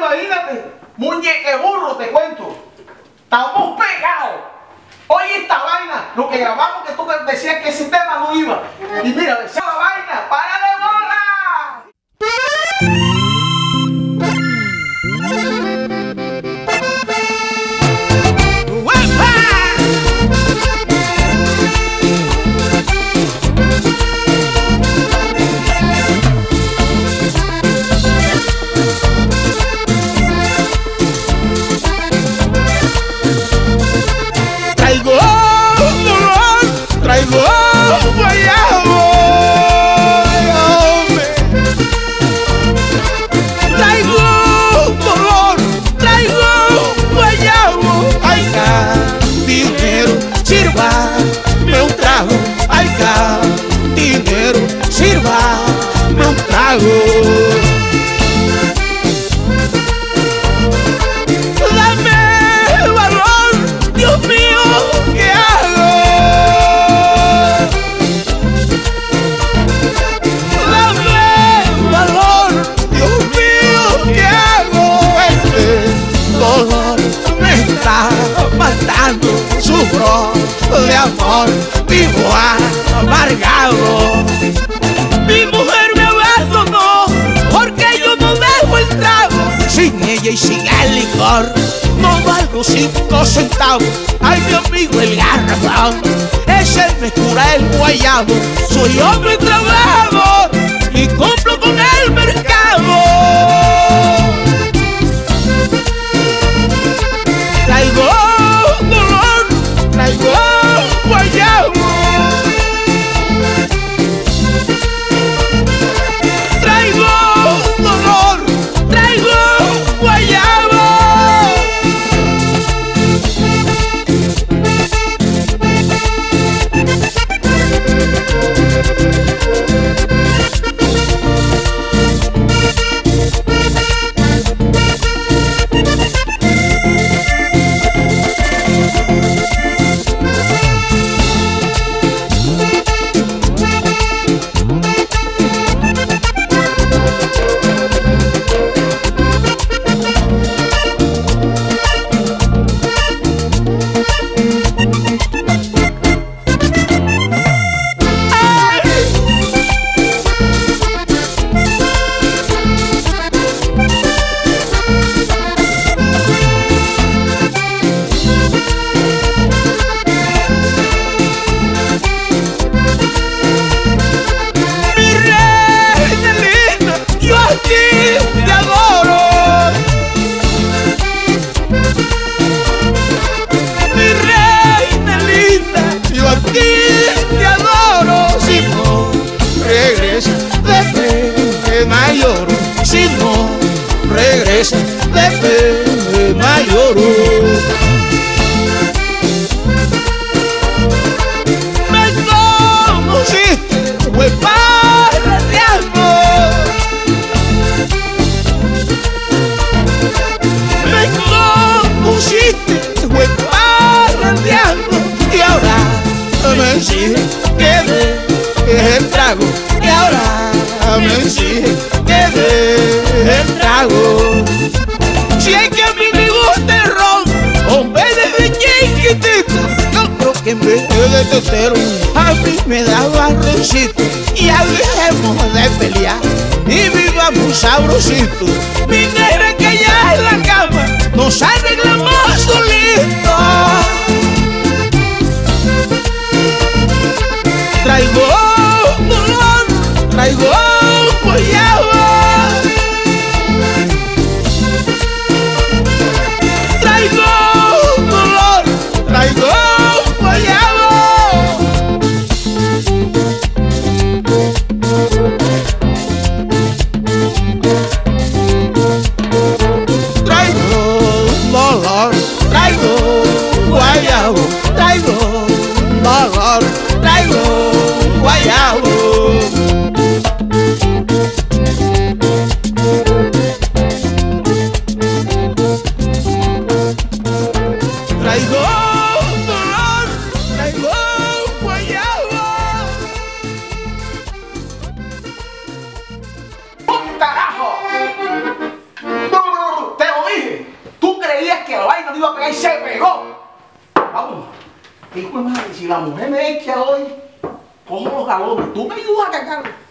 imagínate, muñeque burro, te cuento. Estamos pegados. Oye, esta vaina, lo que grabamos, que tú decías que ese tema no iba. Y mira, esa vaina, para de bola. Traigo guayabo, traigo dolor, traigo guayabo. Ay, cantinero, sírvame un trago. Ay, cantinero, sírvame un trago. Dame valor, Dios mío, ¿qué hago? Matando, sufro de amor, vivo amargado. Mi mujer me abandonó porque yo no dejo el trago. Sin ella y sin el licor no valgo 5 centavos. Ay, mi amigo el garrafón, ese me cura el guayabo. Soy hombre trabajador y compro con el mercado. Traigo dolor, traigo guayabo. Traigo dolor, traigo guayabo. Si no regresa de pena lloro. Me conociste, fue parrandeando. Me conociste, fue parrandeando. Y ahora me exige que deje el trago. Y ahora me exige que deje el trago. Si es que a mí me gusta el ron, hombre, desde chiquitito, yo creo que en vez de tetero a mí me daba roncito. Ya dejemos de pelear y vivamos sabrosito. Mi negra que ya en la cama nos arreglamos solitos. Traigo dolor, traigo guayabo. Traigo dolor, traigo guayabo. Traigo dolor, pegó. Vamos. Hijo de madre, si la mujer me echa hoy, cojo los galones. Tú me ayudas a cargarlo.